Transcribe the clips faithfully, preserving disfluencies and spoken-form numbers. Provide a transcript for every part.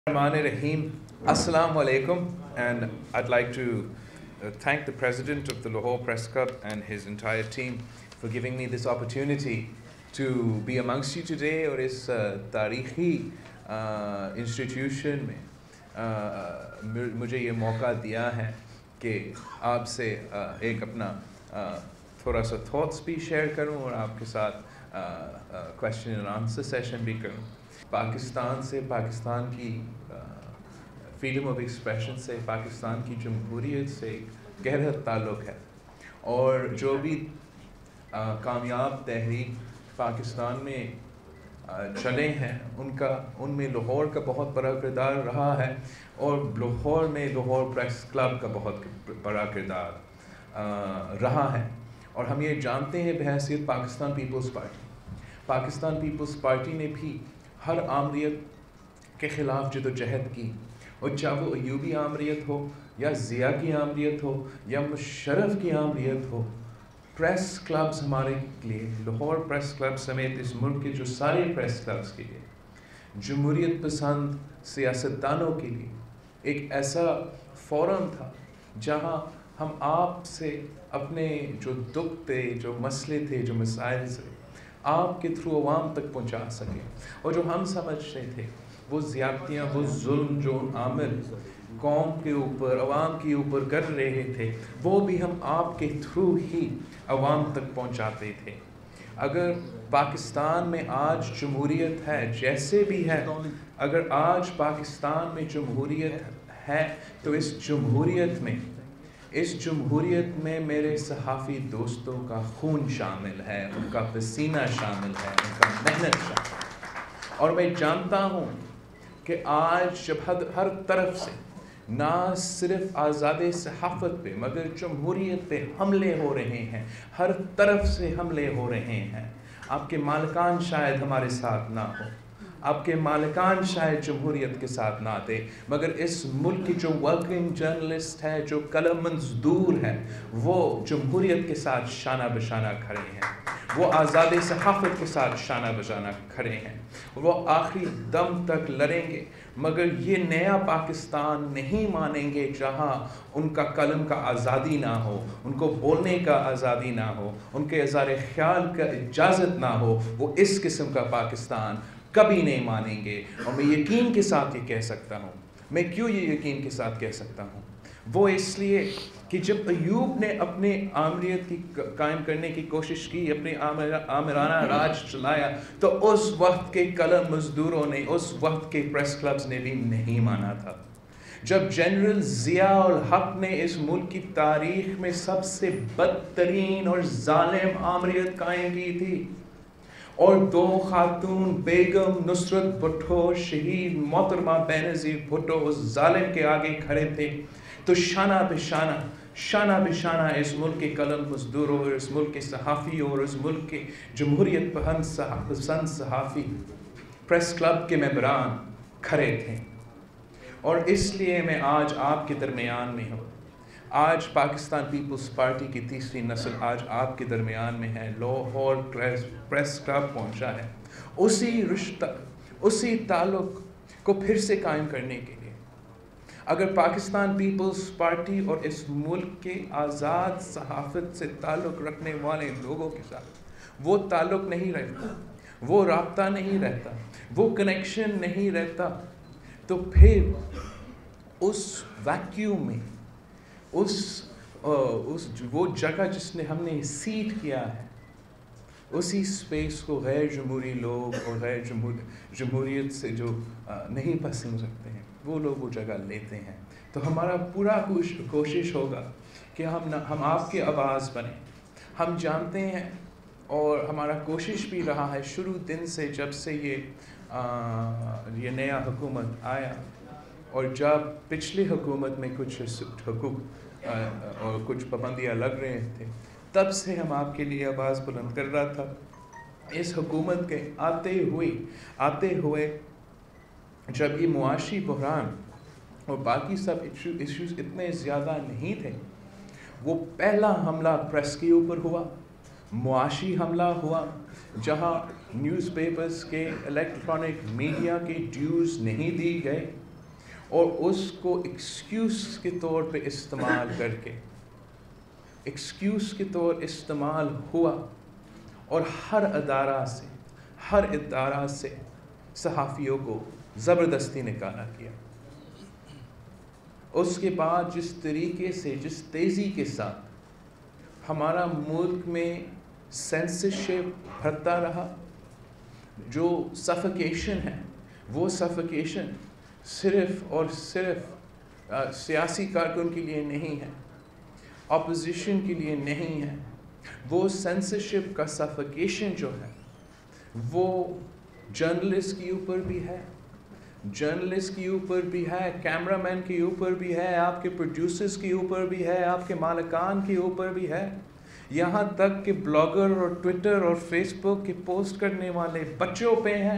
Rahim. Assalamu alaikum, and I'd like to uh, thank the president of the Lahore Press Club and his entire team for giving me this opportunity to be amongst you today और इस तारीखी institution में uh, मुझे ये मौका दिया है कि आपसे uh, एक अपना uh, थोड़ा सा थॉट्स भी शेयर करूं और आपके साथ क्वेश्चन एंड आंसर सेशन भी करूं। पाकिस्तान से, पाकिस्तान की फ्रीडम ऑफ एक्सप्रेशन से, पाकिस्तान की जमहूरियत से गहरा ताल्लुक़ है और जो भी आ, कामयाब तहरीक पाकिस्तान में आ, चले हैं उनका उनमें लाहौर का बहुत बड़ा किरदार रहा है और लाहौर में लाहौर प्रेस क्लब का बहुत बड़ा किरदार रहा है। और हम ये जानते हैं बहैसियत पाकिस्तान पीपल्स पार्टी पाकिस्तान पीपल्स पार्टी ने भी हर आमरीत के ख़िलाफ़ जदोजहद की, और चाहे वो अयूबी आमरीत हो या ज़िया की आमरीत हो या मुशर्रफ की आमरीत हो, प्रेस क्लब्स हमारे लिए, लाहौर प्रेस क्लब समेत इस मुल्क के जो सारे प्रेस क्लब्स के लिए, जमहूरियत पसंद सियासतदानों के लिए एक ऐसा फोरम था जहाँ हम आपसे अपने जो दुख थे, जो मसले थे, जो मसाइल थे, आपके थ्रू अवाम तक पहुंचा सके। और जो हम समझते थे वो ज़्यादतियाँ, वो जुल्म जो आमिर कौम के ऊपर, अवाम के ऊपर कर रहे थे, वो भी हम आपके थ्रू ही अवाम तक पहुंचाते थे। अगर पाकिस्तान में आज जमहूरियत है, जैसे भी है, अगर आज पाकिस्तान में जमहूरियत है तो इस जमहूरियत में इस जमहूरियत में मेरे सहाफ़ी दोस्तों का खून शामिल है, उनका पसीना शामिल है, उनका मेहनत शामिल है। और मैं जानता हूँ कि आज जब हर हर तरफ से ना सिर्फ आज़ादी सहाफ़त पे मगर जमहूरियत पे हमले हो रहे हैं, हर तरफ से हमले हो रहे हैं। आपके मालिकान शायद हमारे साथ ना हो, आपके मालिकान शायद जमहूरियत के साथ ना दे, मगर इस मुल्क की जो वर्किंग जर्नलिस्ट है, जो कलम मजदूर है, वो जमहूरियत के साथ शाना बशाना खड़े हैं, वो आज़ादी सहाफ़त के साथ शाना बशाना खड़े हैं, वो आखिरी दम तक लड़ेंगे, मगर ये नया पाकिस्तान नहीं मानेंगे जहाँ उनका कलम का आज़ादी ना हो, उनको बोलने का आज़ादी ना हो, उनके इज़हार ख्याल का इजाज़त ना हो। वो इस किस्म का पाकिस्तान कभी नहीं मानेंगे। और मैं यकीन के साथ ये कह सकता हूँ। मैं क्यों ये यकीन के साथ कह सकता हूँ? वो इसलिए कि जब अयूब ने अपने आमरीत की कायम करने की कोशिश की, अपने आमिराना राज चलाया, तो उस वक्त के कलम मजदूरों ने, उस वक्त के प्रेस क्लब्स ने भी नहीं माना था। जब जनरल ज़िया उल हक ने इस मुल्क की तारीख में सबसे बदतरीन और जालिम आमरीत कायम की थी और दो खातून बेगम नुसरत भुट्टो, शहीद मोहतरमा बेनज़ीर भुट्टो उस जालिम के आगे खड़े थे, तो शाना बेशाना शाना बेशाना इस मुल्क के कलम मजदूरों और इस मुल्क के सहाफ़ियों और इस मुल्क के जमहूरियत पसंद सहाफ़ी प्रेस क्लब के मेंबरान खड़े थे। और इसलिए मैं आज आपके दरमियान में हूँ। आज पाकिस्तान पीपल्स पार्टी की तीसरी नस्ल आज आपके दरमियान में है। लाहौर प्रेस प्रेस क्लब पहुंचा है उसी रिश्ता, उसी ताल्लुक़ को फिर से कायम करने के लिए। अगर पाकिस्तान पीपल्स पार्टी और इस मुल्क के आज़ाद सहाफ़त से ताल्लुक़ रखने वाले लोगों के साथ वो ताल्लुक़ नहीं रहता, वो राब्ता नहीं रहता, वो कनेक्शन नहीं रहता, तो फिर उस वैक्यूम में, उस उस वो जगह जिसने हमने सीट किया है, उसी स्पेस को गैर जमहूरी लोग और गैर जमहूरियत से जो नहीं पसंद रखते हैं, वो लोग वो जगह लेते हैं। तो हमारा पूरा कोशिश होगा कि हम न, हम आपकी आवाज़ बने। हम जानते हैं और हमारा कोशिश भी रहा है शुरू दिन से, जब से ये आ, ये नया हुकूमत आया और जब पिछली हुकूमत में कुछ हुकूक और कुछ पाबंदियाँ लग रहे थे, तब से हम आपके लिए आवाज़ बुलंद कर रहा था। इस हुकूमत के आते हुए आते हुए जब ये मुआशी बहरान और बाकी सब इश्यूज़ इतने ज़्यादा नहीं थे, वो पहला हमला प्रेस के ऊपर हुआ, मुआशी हमला हुआ, जहाँ न्यूज़पेपर्स के, इलेक्ट्रॉनिक मीडिया के ड्यूज़ नहीं दी गए, اور اس کو ایکسکیوز کے طور پہ استعمال کر کے ایکسکیوز کے طور استعمال ہوا اور ہر ادارہ سے ہر ادارہ سے صحافیوں کو زبردستی نکالا کیا. اس کے بعد جس طریقے سے جس تیزی کے ساتھ ہمارا ملک میں سینسرشپ بڑھتا رہا, جو سفیکیشن ہے وہ سفیکیشن صرف اور صرف سیاسی کارکن کے لیے نہیں ہے, اپوزیشن کے لیے نہیں ہے. وہ سینسرشپ کا سفیکیشن جو ہے وہ جرنلسٹ کے اوپر بھی ہے, جرنلسٹ کے اوپر بھی ہے, کیمرہ مین کے اوپر بھی ہے, آپ کے پروڈیوسرز کے اوپر بھی ہے, آپ کے مالکان کے اوپر بھی ہے, یہاں تک کہ بلاگر اور ٹویٹر اور فیس بک کے پوسٹ کرنے والے بچوں پہ ہیں.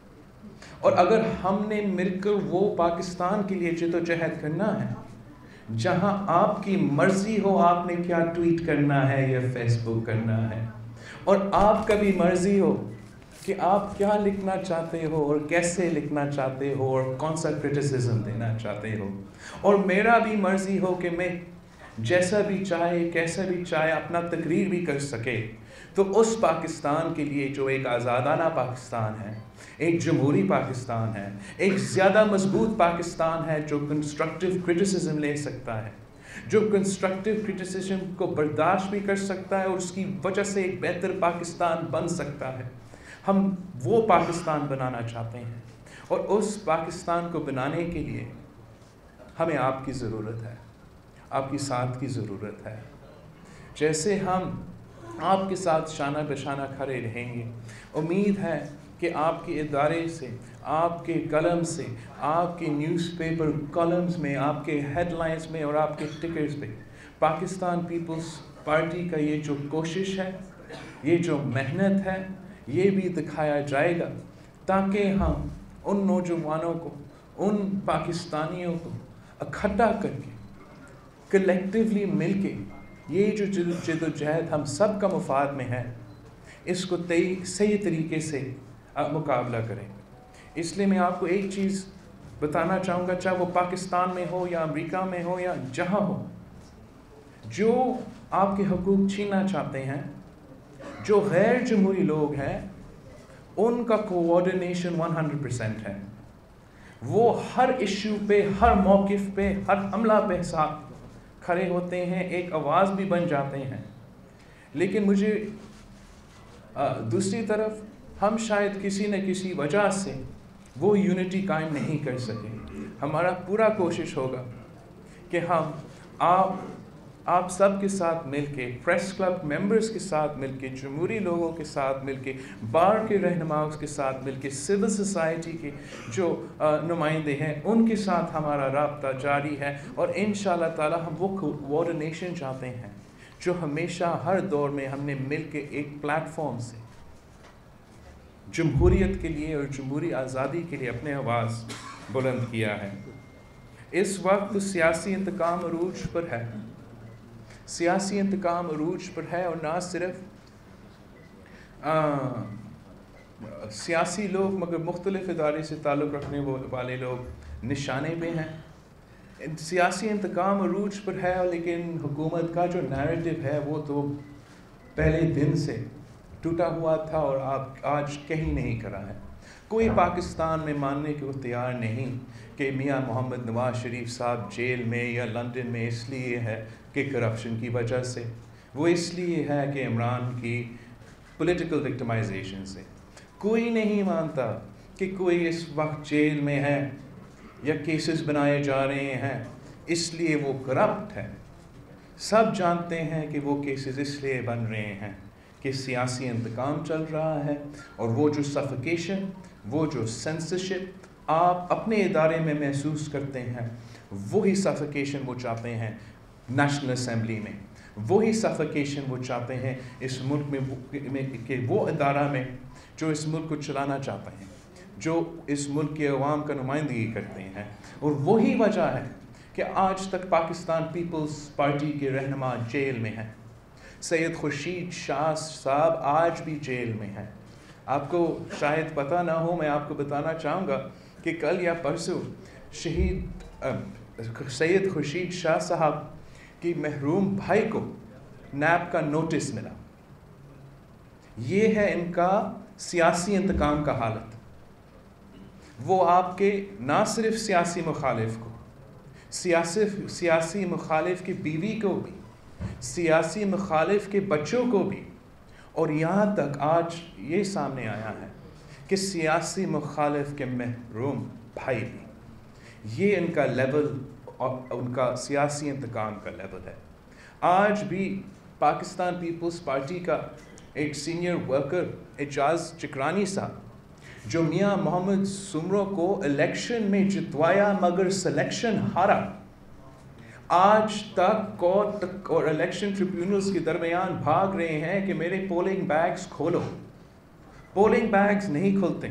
اور اگر ہم نے مل کر وہ پاکستان کے لیے جدوجہد کرنا ہے جہاں آپ کی مرضی ہو آپ نے کیا ٹویٹ کرنا ہے یا فیس بک کرنا ہے, اور آپ کا بھی مرضی ہو کہ آپ کیا لکھنا چاہتے ہو اور کیسے لکھنا چاہتے ہو اور کون سا کرٹیسزم دینا چاہتے ہو, اور میرا بھی مرضی ہو کہ میں جیسا بھی چاہے کیسا بھی چاہے اپنا تقریر بھی کر سکے, تو اس پاکستان کے لیے جو ایک آزادانہ پاکستان ہے, ایک جمہوری پاکستان ہے, ایک زیادہ مضبوط پاکستان ہے جو کنسٹرکٹیو کرٹیسزم لے سکتا ہے, جو کنسٹرکٹیو کرٹیسزم کو برداشت بھی کر سکتا ہے اور اس کی وجہ سے ایک بہتر پاکستان بن سکتا ہے. ہم وہ پاکستان بنانا چاہتے ہیں, اور اس پاکستان کو بنانے کے لیے ہمیں آپ کی ضرورت ہے, آپ کی ساتھ کی ضرورت ہے. جیسے ہم آپ کے ساتھ شانہ بشانہ کھڑے رہیں گے, امید ہے کہ آپ کے ادارے سے, آپ کے قلم سے, آپ کے نیوز پیپر کالمز میں, آپ کے ہیڈ لائنز میں اور آپ کے ٹکرز پہ پاکستان پیپلز پارٹی کا یہ جو کوشش ہے, یہ جو محنت ہے, یہ بھی دکھایا جائے گا, تاکہ ہم ان نوجوانوں کو, ان پاکستانیوں کو اکٹھا کر کے کلیکٹیولی مل کے یہ جو جد و جہد ہم سب کا مفاد میں ہے, اس کو صحیح طریقے سے مقابلہ کریں. اس لیے میں آپ کو ایک چیز بتانا چاہوں گا, چاہے وہ پاکستان میں ہو یا امریکہ میں ہو یا جہاں ہو, جو آپ کے حقوق چھیننا چاہتے ہیں, جو غیر جمہوری لوگ ہیں, ان کا کوآرڈینیشن سو پرسنٹ ہے. وہ ہر ایشو پہ, ہر موقف پہ, ہر حملہ پہ ساتھ کھڑے ہوتے ہیں, ایک آواز بھی بن جاتے ہیں. لیکن مجھے دوسری طرف ہم شاید کسی نہ کسی وجہ سے وہ یونٹی قائم نہیں کر سکیں. ہمارا پورا کوشش ہوگا کہ ہم آپ آپ سب کے ساتھ مل کے, پریس کلب ممبرز کے ساتھ مل کے, جمہوری لوگوں کے ساتھ مل کے, بار کے رہنماؤں کے ساتھ مل کے, سول سوسائٹی کے جو نمائندے ہیں ان کے ساتھ ہمارا رابطہ جاری ہے. اور انشاءاللہ تعالی ہم وہ کوآرڈینیشن چاہتے ہیں جو ہمیشہ ہر دور میں ہم نے مل کے ایک پلیٹ فارم سے جمہوریت کے لیے اور جمہوری آزادی کے لیے اپنے آواز بلند کیا ہے. اس وقت سیاسی انتقام عروج پر ہے, سیاسی انتقام عروج پر ہے, اور نہ صرف آ, سیاسی لوگ مگر مختلف ادارے سے تعلق رکھنے والے لوگ نشانے پہ ہیں. سیاسی انتقام عروج پر ہے, لیکن حکومت کا جو نیریٹو ہے وہ تو پہلے دن سے ٹوٹا ہوا تھا اور آپ آج کہیں نہیں کرا ہے. کوئی پاکستان میں ماننے کو تیار نہیں کہ میاں محمد نواز شریف صاحب جیل میں یا لندن میں اس لیے ہے کہ کرپشن کی وجہ سے, وہ اس لیے ہے کہ عمران کی پولیٹیکل وکٹمائزیشن سے. کوئی نہیں مانتا کہ کوئی اس وقت جیل میں ہے یا کیسز بنائے جا رہے ہیں اس لیے وہ کرپٹ ہے. سب جانتے ہیں کہ وہ کیسز اس لیے بن رہے ہیں کہ سیاسی انتقام چل رہا ہے, اور وہ جو سفیکیشن, وہ جو سینسرشپ آپ اپنے ادارے میں محسوس کرتے ہیں, وہی سفیکیشن وہ چاہتے ہیں نیشنل اسمبلی میں, وہی سفیکیشن وہ چاہتے ہیں اس ملک میں کہ وہ ادارہ میں جو اس ملک کو چلانا چاہتے ہیں, جو اس ملک کے عوام کا نمائندگی کرتے ہیں. اور وہی وجہ ہے کہ آج تک پاکستان پیپلز پارٹی کے رہنما جیل میں ہیں. سید خورشید شاہ صاحب آج بھی جیل میں ہیں. آپ کو شاید پتہ نہ ہو, میں آپ کو بتانا چاہوں گا کہ کل یا پرسوں شہید سید خورشید شاہ صاحب کی محروم بھائی کو نیب کا نوٹس ملا. یہ ہے ان کا سیاسی انتقام کا حالت. وہ آپ کے نہ صرف سیاسی مخالف کو، سیاسی سیاسی مخالف کی بیوی کو بھی، سیاسی مخالف کے بچوں کو بھی، اور یہاں تک آج یہ سامنے آیا ہے کہ سیاسی مخالف کے محروم بھائی بھی. یہ ان کا لیول اور ان کا سیاسی انتقام کا لیول ہے. آج بھی پاکستان پیپلز پارٹی کا ایک سینئر ورکر اعجاز چکرانی صاحب، جو میاں محمد سمرو کو الیکشن میں جتوایا مگر سلیکشن ہارا، آج تک کورٹ اور الیکشن ٹریبیونلز کے درمیان بھاگ رہے ہیں کہ میرے پولنگ بیگز کھولو. پولنگ بیگز نہیں کھلتے،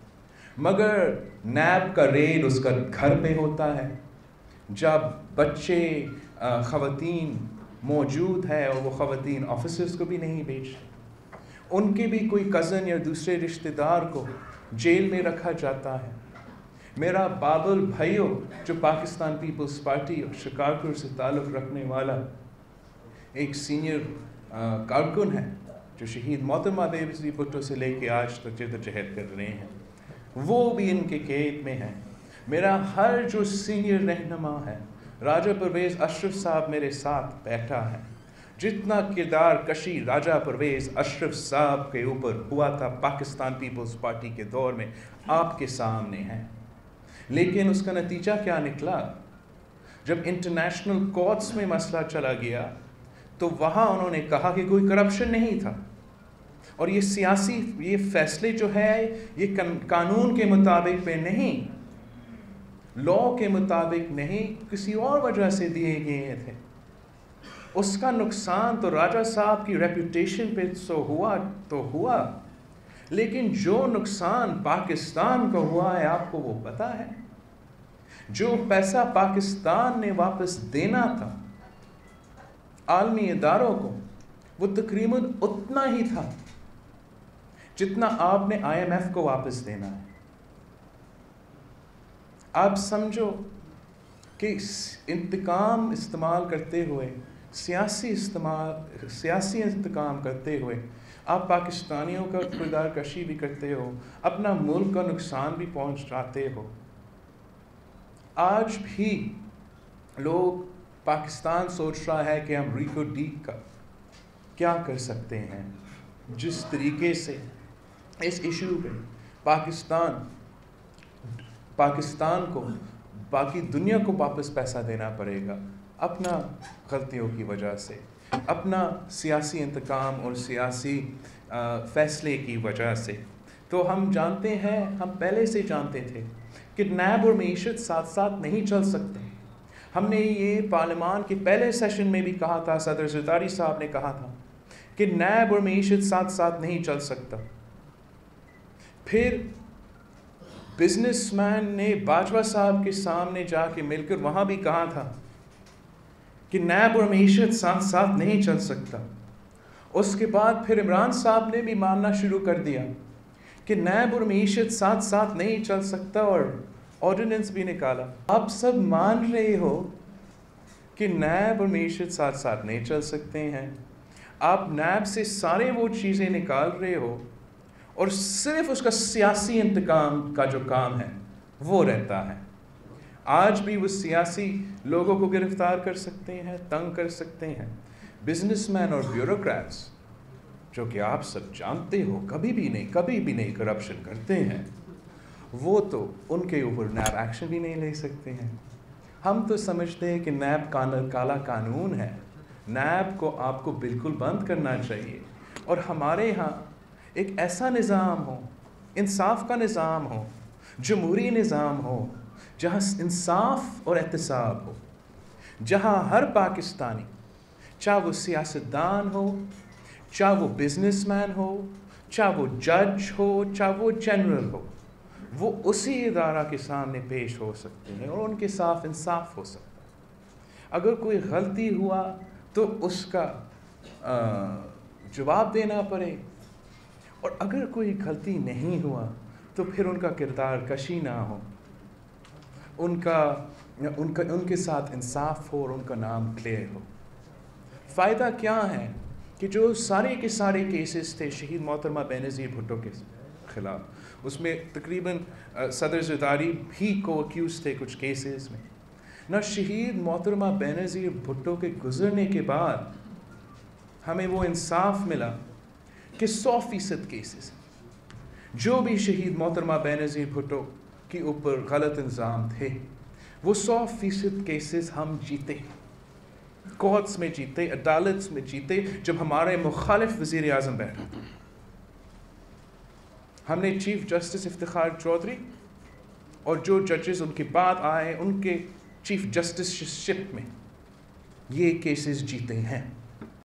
مگر نیب کا ریڈ اس کا گھر پہ ہوتا ہے. جب بچے خواتین موجود ہے اور وہ خواتین آفیسرز کو بھی نہیں بھیجتے، ان کے بھی کوئی کزن یا دوسرے رشتہ دار کو جیل میں رکھا جاتا ہے. میرا بابل بھائیو جو پاکستان پیپلز پارٹی اور شکارپور سے تعلق رکھنے والا ایک سینئر کارکن ہے، جو شہید محترمہ بے بھٹو سے لے کے آج تک جدوجہد کر رہے ہیں، وہ بھی ان کے قید میں ہیں. میرا ہر جو سینئر رہنما ہے، راجہ پرویز اشرف صاحب میرے ساتھ بیٹھا ہے. جتنا کردار کشی راجہ پرویز اشرف صاحب کے اوپر ہوا تھا پاکستان پیپلز پارٹی کے دور میں، آپ کے سامنے ہے. لیکن اس کا نتیجہ کیا نکلا؟ جب انٹرنیشنل کورٹس میں مسئلہ چلا گیا تو وہاں انہوں نے کہا کہ کوئی کرپشن نہیں تھا، اور یہ سیاسی یہ فیصلے جو ہے یہ قانون کے مطابق پہ نہیں، لا کے مطابق نہیں، کسی اور وجہ سے دیے گئے تھے. اس کا نقصان تو راجہ صاحب کی ریپوٹیشن پہ تو ہوا تو ہوا لیکن جو نقصان پاکستان کو ہوا ہے آپ کو وہ پتہ ہے. جو پیسہ پاکستان نے واپس دینا تھا عالمی اداروں کو، وہ تقریباً اتنا ہی تھا جتنا آپ نے آئی ایم ایف کو واپس دینا ہے. آپ سمجھو کہ انتقام استعمال کرتے ہوئے، سیاسی استعمال سیاسی انتقام کرتے ہوئے آپ پاکستانیوں کا کردار کشی بھی کرتے ہو، اپنا ملک کا نقصان بھی پہنچاتے ہو. آج بھی لوگ پاکستان سوچ رہا ہے کہ ہم ریکو ڈیک کا کیا کر سکتے ہیں. جس طریقے سے اس ایشو پہ پاکستان پاکستان کو باقی دنیا کو واپس پیسہ دینا پڑے گا اپنا غلطیوں کی وجہ سے، اپنا سیاسی انتقام اور سیاسی فیصلے کی وجہ سے. تو ہم جانتے ہیں، ہم پہلے سے جانتے تھے کہ نیب اور معیشت ساتھ ساتھ نہیں چل سکتے. ہم نے یہ پارلیمان کے پہلے سیشن میں بھی کہا تھا، صدر زرداری صاحب نے کہا تھا کہ نیب اور معیشت ساتھ ساتھ نہیں چل سکتا. پھر بزنس مین نے باجوہ صاحب کے سامنے جا کے مل کر وہاں بھی کہا تھا کہ نیب اور معیشت ساتھ ساتھ نہیں چل سکتا. اس کے بعد پھر عمران صاحب نے بھی ماننا شروع کر دیا کہ نیب اور معیشت ساتھ ساتھ نہیں چل سکتا، اور آرڈیننس بھی نکالا. آپ سب مان رہے ہو کہ نیب اور معیشت ساتھ ساتھ نہیں چل سکتے ہیں. آپ نیب سے سارے وہ چیزیں نکال رہے ہو اور صرف اس کا سیاسی انتقام کا جو کام ہے وہ رہتا ہے. آج بھی وہ سیاسی لوگوں کو گرفتار کر سکتے ہیں، تنگ کر سکتے ہیں. بزنس مین اور بیوروکریٹس جو کہ آپ سب جانتے ہو کبھی بھی نہیں کبھی بھی نہیں کرپشن کرتے ہیں، وہ تو ان کے اوپر نیب ایکشن بھی نہیں لے سکتے ہیں. ہم تو سمجھتے ہیں کہ نیب کالا قانون ہے، نیب کو آپ کو بالکل بند کرنا چاہیے، اور ہمارے ہاں ایک ایسا نظام ہو، انصاف کا نظام ہو، جمہوری نظام ہو، جہاں انصاف اور احتساب ہو، جہاں ہر پاکستانی، چاہے وہ سیاستدان ہو، چاہے وہ بزنس مین ہو، چاہے وہ جج ہو، چاہے وہ جنرل ہو، وہ اسی ادارہ کے سامنے پیش ہو سکتے ہیں اور ان کے ساتھ انصاف ہو سکتا ہے. اگر کوئی غلطی ہوا تو اس کا جواب دینا پڑے، اور اگر کوئی غلطی نہیں ہوا تو پھر ان کا کردار کشی نہ ہو. ان کا ان کا ان کے ساتھ انصاف ہو اور ان کا نام کلیئر ہو. فائدہ کیا ہے کہ جو سارے کے سارے کیسز تھے شہید محترمہ بینظیر بھٹو کے خلاف, اس میں تقریباً صدر زرداری بھی کو اکیوز تھے کچھ کیسز میں. نہ شہید محترمہ بینظیر بھٹو کے گزرنے کے بعد ہمیں وہ انصاف ملا کہ سو فیصد کیسز جو بھی شہید محترمہ بینظیر بھٹو کے اوپر غلط الزام تھے وہ سو فیصد کیسز ہم جیتے, کورٹس میں جیتے, عدالتس میں جیتے. جب ہمارے مخالف وزیر اعظم بیٹھا تھا, ہم نے چیف جسٹس افتخار چودھری اور جو ججز ان کے بعد آئے ان کے چیف جسٹس شپ میں یہ کیسز جیتے ہیں.